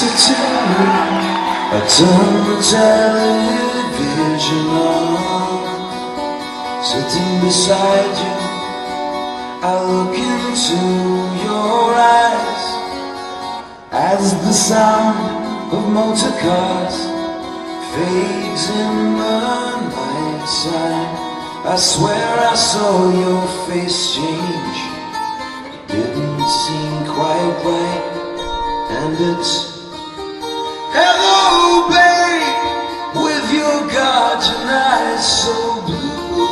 sitting room, I turn the television on. Sitting beside you, I look into your eyes. As the sound of motor cars fades in the night time, I swear I saw your face change. It didn't seem quite right. And it's hello, babe, with your guardian eyes so blue.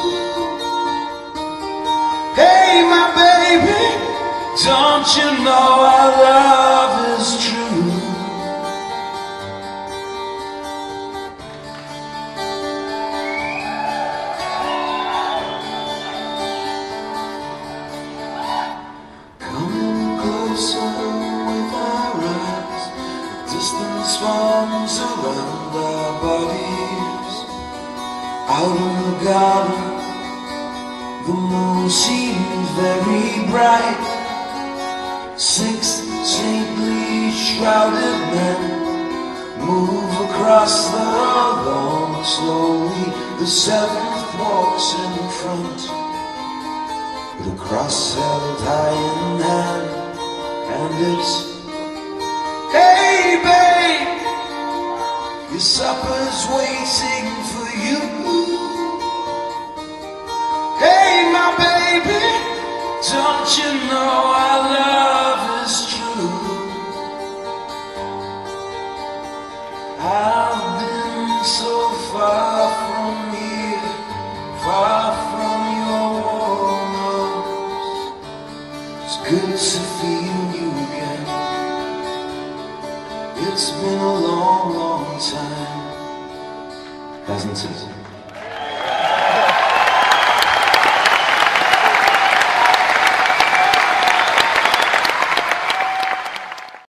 Hey, my baby, don't you know our love is true? Coming closer with our eyes, distance forms around our bodies. Out in the garden, the moon seems very bright. 6 saintly shrouded men move across the lawn slowly. The 7th walks in front, with a cross held high in hand. And it's hey, babe, your supper's waiting for you. Hey, my baby, don't you know our love is true? I've been so far from here, far from your warm arms. It's good to feel you again. It's been a long, long time, hasn't it?